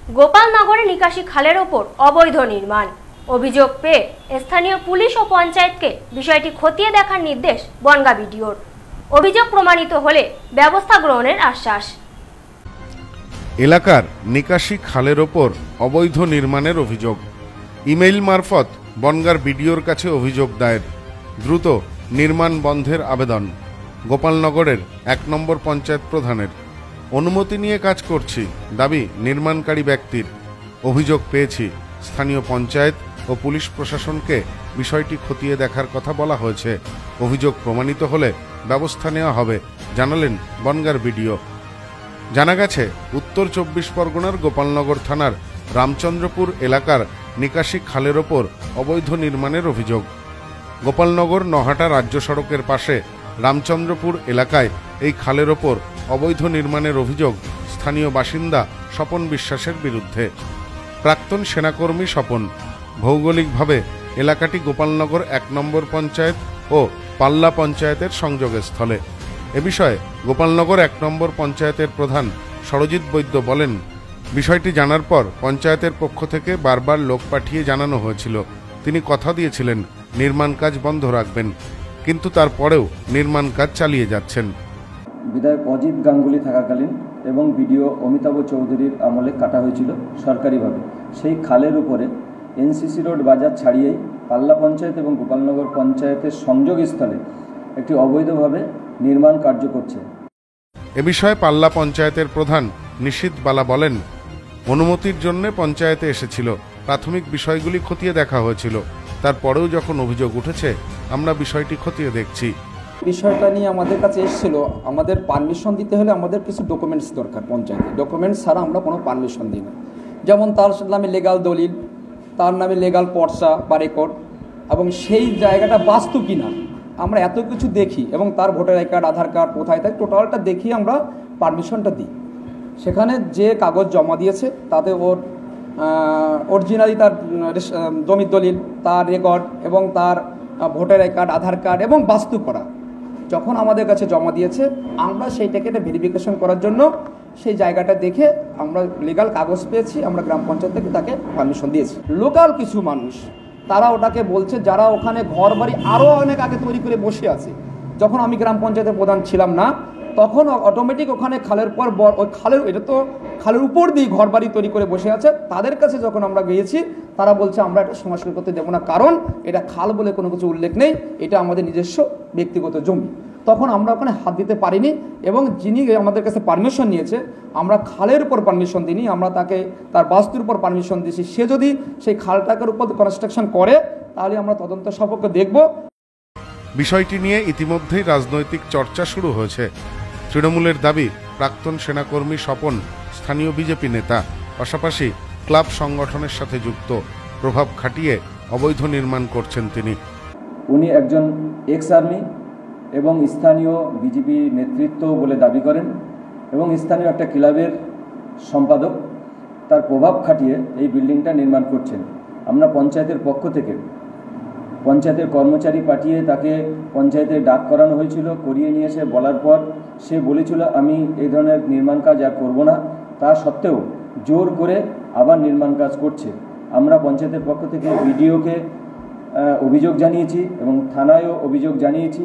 গোপালনগরে নিকাশি খালের ওপর অবৈধ নির্মাণ। অভিযোগ পেয়ে স্থানীয় পুলিশ ও পঞ্চায়েতকে বিষয়টি খতিয়ে দেখার নির্দেশ বনগাঁ বিডিওর। অভিযোগ প্রমাণিত হলে ব্যবস্থা গ্রহণের আশ্বাস। এলাকার নিকাশি খালের ওপর অবৈধ নির্মাণের অভিযোগ। ইমেইল মারফত বনগাঁর বিডিওর কাছে অভিযোগ দায়ের। দ্রুত নির্মাণ বন্ধের আবেদন। গোপালনগরের ১ নম্বর পঞ্চায়েত প্রধানের। অনুমতি নিয়ে কাজ করছি দাবি নির্মাণকারী ব্যক্তির। অভিযোগ পেয়েছি স্থানীয় পঞ্চায়েত ও পুলিশ প্রশাসনকে বিষয়টি খতিয়ে দেখার কথা বলা হয়েছে। অভিযোগ প্রমাণিত হলে ব্যবস্থা নেওয়া হবে জানালেন বনগাঁর বিডিও। জানা গেছে উত্তর ২৪ পরগনার গোপালনগর থানার রামচন্দ্রপুর এলাকার নিকাশি খালের ওপর অবৈধ নির্মাণের অভিযোগ। গোপালনগর নহাটা রাজ্য সড়কের পাশে রামচন্দ্রপুর এলাকায় এই খালের ওপর অবৈধ নির্মাণের অভিযোগ স্থানীয় বাসিন্দা স্বপন বিশ্বাসের বিরুদ্ধে। প্রাক্তন সেনাকর্মী স্বপন। ভৌগোলিকভাবে এলাকাটি গোপালনগর ১ নম্বর পঞ্চায়েত ও পাল্লা পঞ্চায়েতের সংযোগস্থলে। এ বিষয়ে গোপালনগর ১ নম্বর পঞ্চায়েতের প্রধান সরজিৎ বৈদ্য বলেন, বিষয়টি জানার পর পঞ্চায়েতের পক্ষ থেকে বারবার লোক পাঠিয়ে জানানো হয়েছিল। তিনি কথা দিয়েছিলেন নির্মাণ কাজ বন্ধ রাখবেন, কিন্তু তারপরেও নির্মাণ কাজ চালিয়ে যাচ্ছেন। বিধায়ক অজিত গাঙ্গুলি থাকাকালীন এবং বিডিও অমিতাভ চৌধুরীর আমলে কাটা হয়েছিল সরকারিভাবে। সেই খালের উপরে এনসিসি রোড বাজার ছাড়িয়েই পাল্লা পঞ্চায়েত এবং গোপালনগর পঞ্চায়েতের সংযোগস্থলে একটি অবৈধভাবে নির্মাণ কার্য করছে। এ বিষয়ে পাল্লা পঞ্চায়েতের প্রধান নিশীথ বালা বলেন, অনুমতির জন্য পঞ্চায়েতে এসেছিল, প্রাথমিক বিষয়গুলি খতিয়ে দেখা হয়েছিল, তারপরেও যখন অভিযোগ উঠেছে আমরা বিষয়টি খতিয়ে দেখছি। বিষয়টা নিয়ে আমাদের কাছে এসেছিল, আমাদের পারমিশন দিতে হলে আমাদের কিছু ডকুমেন্টস দরকার। পঞ্চায়েতে ডকুমেন্টস ছাড়া আমরা কোনো পারমিশন দিই না। যেমন তার নামে লিগ্যাল দলিল, তার নামে লিগ্যাল পর্চা বা রেকর্ড, এবং সেই জায়গাটা বাস্তু কিনা আমরা এত কিছু দেখি, এবং তার voter I card, Aadhaar card কোথায় থাকে টোটালটা দেখি আমরা পারমিশনটা দিই। সেখানে যে কাগজ জমা দিয়েছে তাতে ওর অরিজিনালি তার জমির দলিল, তার রেকর্ড এবং তার voter I card, Aadhaar card এবং বাস্তু করা যখন আমাদের কাছে জমা দিয়েছে, আমরা সেইটাকে ভেরিফিকেশন করার জন্য সেই জায়গাটা দেখে আমরা লিগ্যাল কাগজ পেয়েছি, আমরা গ্রাম পঞ্চায়েত থেকে তাকে পারমিশন দিয়েছি। লোকাল কিছু মানুষ তারা ওটাকে বলছে, যারা ওখানে ঘর বাড়ি আরও অনেক আগে তৈরি করে বসে আছে। যখন আমি গ্রাম পঞ্চায়েতের প্রধান ছিলাম না, তখন অটোমেটিক ওখানে খালের পর ওই খালের, এটা তো খালের উপর দিয়ে ঘর বাড়ি তৈরি করে বসে আছে। তাদের কাছে যখন আমরা গিয়েছি, তারা বলছে আমরা এটা সংস্কার করতে দেবো না, কারণ এটা খাল বলে কোনো কিছু উল্লেখ নেই, এটা আমাদের নিজস্ব ব্যক্তিগত জমি। তখন আমরা ওখানে হাত দিতে পারিনি, এবং যিনি আমাদের কাছে পারমিশন নিয়েছে, আমরা খালের উপর পারমিশন দিইনি, আমরা তাকে তার বাস্তুর উপর পারমিশন দিয়েছি। সে যদি সেই খালটাকের উপর কনস্ট্রাকশন করে, তাহলে আমরা তদন্ত সাপেক্ষে দেখব। বিষয়টি নিয়ে ইতিমধ্যেই রাজনৈতিক চর্চা শুরু হয়েছে। তৃণমূলের দাবি, প্রাক্তন সেনাকর্মী স্বপন স্থানীয় বিজেপি নেতা, পাশাপাশি ক্লাব সংগঠনের সাথে যুক্ত, প্রভাব খাটিয়ে অবৈধ নির্মাণ করছেন তিনি। উনি একজন এক্স আর্মি এবং স্থানীয় বিজেপি নেতৃত্ব বলে দাবি করেন, এবং স্থানীয় একটা ক্লাবের সম্পাদক। তার প্রভাব খাটিয়ে এই বিল্ডিংটা নির্মাণ করছেন। আমরা পঞ্চায়েতের পক্ষ থেকে পঞ্চায়েতের কর্মচারী পাঠিয়ে তাকে পঞ্চায়েতে ডাক করানো হয়েছিল, করিয়ে নিয়ে এসে বলার পর সে বলেছিল আমি এই ধরনের নির্মাণ কাজ আর করব না। তা সত্ত্বেও জোর করে আবার নির্মাণ কাজ করছে। আমরা পঞ্চায়েতের পক্ষ থেকে বিডিওকে অভিযোগ জানিয়েছি এবং থানায়ও অভিযোগ জানিয়েছি।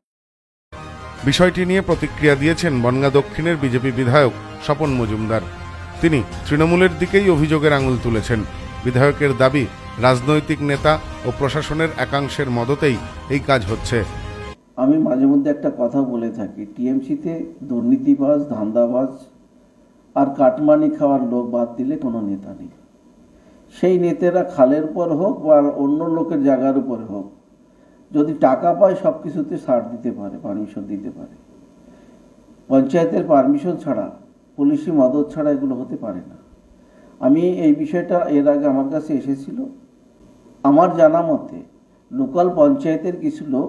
বিষয়টি নিয়ে প্রতিক্রিয়া দিয়েছেন বনগাঁ দক্ষিণের বিজেপি বিধায়ক স্বপন মজুমদার। তিনি তৃণমূলের দিকেই অভিযোগের আঙুল তুলেছেন। বিধায়কের দাবি, রাজনৈতিক নেতা ও প্রশাসনের একাংশের মদতেই এই কাজ হচ্ছে। আমি মাঝে মধ্যে একটা কথা বলে থাকি, টিএমসিতে দুর্নীতিবাজ, ধান্দাবাজ আর কাটমানি খাওয়ার লোক বাদ দিলে কোনো নেতা নেই। সেই নেতারা খালের উপর হোক বা অন্য লোকের জায়গার উপরে হোক, যদি টাকা পায় সব কিছুতে ছাড় দিতে পারে, পারমিশন দিতে পারে। পঞ্চায়েতের পারমিশন ছাড়া, পুলিশি মদত ছাড়া এগুলো হতে পারে না। আমি এই বিষয়টা এর আগে আমার কাছে এসেছিল। আমার জানা মতে লোকাল পঞ্চায়েতের কিছু লোক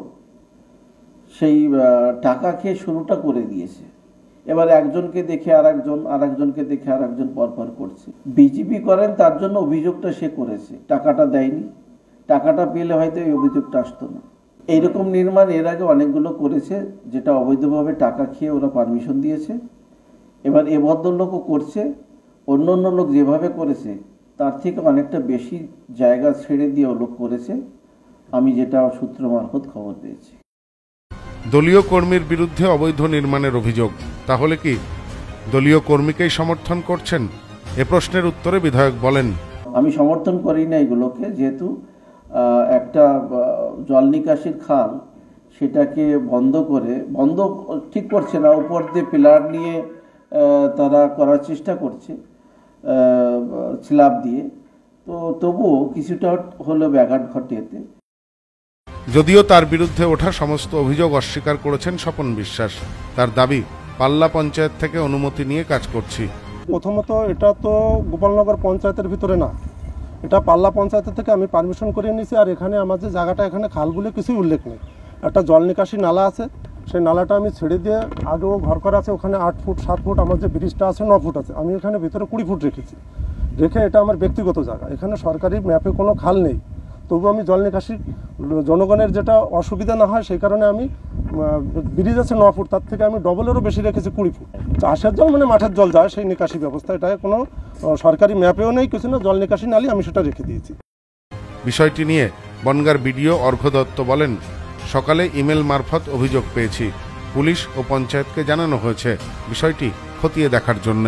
সেই টাকা খেয়ে শুরুটা করে দিয়েছে। এবার একজনকে দেখে আরেকজনকে দেখে আরেকজন পরপর করছে। বিজেপি করেন তার জন্য অভিযোগটা সে করেছে, টাকাটা দেয়নি। টাকাটা পেলে হয়তো এই অভিযোগটা আসতো না। এইরকম নির্মাণ এর আগে অনেকগুলো করেছে, যেটা অবৈধভাবে টাকা খেয়ে ওরা পারমিশন দিয়েছে। এবার এ ভদ্রলোকও করছে। অন্য অন্য লোক যেভাবে করেছে তার থেকে অনেকটা বেশি জায়গা ছেড়ে দিয়ে লোক করেছে, আমি যেটা সূত্র মারফত খবর পেয়েছি। দলীয় কর্মীর বিরুদ্ধে অবৈধ নির্মাণের অভিযোগ, তাহলে কি দলীয় কর্মীকেই সমর্থন করছেন? এ প্রশ্নের উত্তরে বিধায়ক বলেন, আমি সমর্থন করি না এগুলোকে, যেহেতু একটা জল নিকাশির খাল সেটাকে বন্ধ ঠিক করছে না, উপর দিয়ে পিলার নিয়ে তারা করার চেষ্টা করছে স্ল্যাব দিয়ে, তো তবুও কিছুটা হলেও ব্যাঘাত ঘটে এতে। যদিও তার বিরুদ্ধে ওঠা সমস্ত অভিযোগ অস্বীকার করেছেন স্বপন বিশ্বাস। তার দাবি, পাল্লা পঞ্চায়েত থেকে অনুমতি নিয়ে কাজ করছি। প্রথমত এটা তো গোপালনগর পঞ্চায়েতের ভিতরে না, এটা পাল্লা পঞ্চায়েতের থেকে আমি পারমিশন করে নিয়েছি। আর এখানে আমার যে জায়গাটা, এখানে খালগুলো কিছুই উল্লেখ নেই। একটা জল নিকাশি নালা আছে, সেই নালাটা আমি ছেড়ে দিয়ে, আগেও ঘর করা আছে, ওখানে 8 ফুট 7 ফুট, আমার যে ব্রিজটা আছে 9 ফুট আছে, আমি এখানে ভিতরে 20 ফুট রেখেছি। এটা আমার ব্যক্তিগত জায়গা, এখানে সরকারি ম্যাপে কোনো খাল নেই। তবু আমি জল নিকাশি, জনগণের যেটা অসুবিধা না হয় সেই কারণে আমি, ব্রিজ আছে 9 ফুট, তার থেকে আমি ডবলেরও বেশি রেখেছি 20 ফুট। চাষের জল মানে মাঠের জল যায় সেই নিকাশি ব্যবস্থা, এটা কোনো সরকারি ম্যাপেও নেই, কিছু না, জল নিকাশি নালি আমি সেটা রেখে দিয়েছি। বিষয়টি নিয়ে বনগাঁর বিডিও অর্ঘ্য দত্ত বলেন, সকালে ইমেল মারফত অভিযোগ পেয়েছি, পুলিশ ও পঞ্চায়েতকে জানানো হয়েছে বিষয়টি খতিয়ে দেখার জন্যে।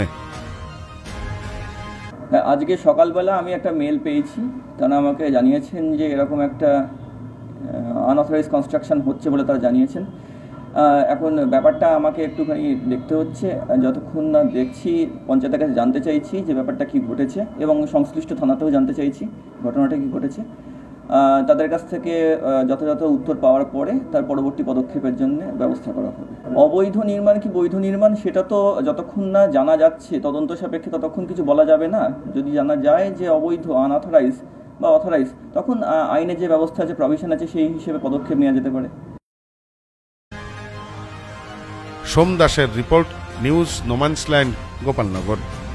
আজকে সকালবেলা আমি একটা মেল পেয়েছি, তারা আমাকে জানিয়েছেন যে এরকম একটা আনঅথরাইজ কনস্ট্রাকশন হচ্ছে বলে তারা জানিয়েছেন। এখন ব্যাপারটা আমাকে একটুখানি দেখতে হচ্ছে, যতক্ষণ না দেখছি পঞ্চায়েতের কাছে জানতে চাইছি যে ব্যাপারটা কি ঘটেছে, এবং সংশ্লিষ্ট থানাতেও জানতে চাইছি ঘটনাটা কি ঘটেছে। তাদের কাছ থেকে যথাযথ উত্তর পাওয়ার পরে তার পরবর্তী পদক্ষেপের জন্য ব্যবস্থা করা হবে। অবৈধ নির্মাণ কি বৈধ নির্মাণ সেটা তো যতক্ষণ না জানা যাচ্ছে তদন্ত সাপেক্ষে ততক্ষণ কিছু বলা যাবে না। যদি জানা যায় যে অবৈধ, আনঅথরাইজ বা অথরাইজ, তখন আইনের যে ব্যবস্থা আছে, প্রভিশন আছে, সেই হিসেবে পদক্ষেপ নেওয়া যেতে পারে। সোম দাসের রিপোর্ট, নিউজ নোম্যান্সল্যান্ড, গোপালনগর।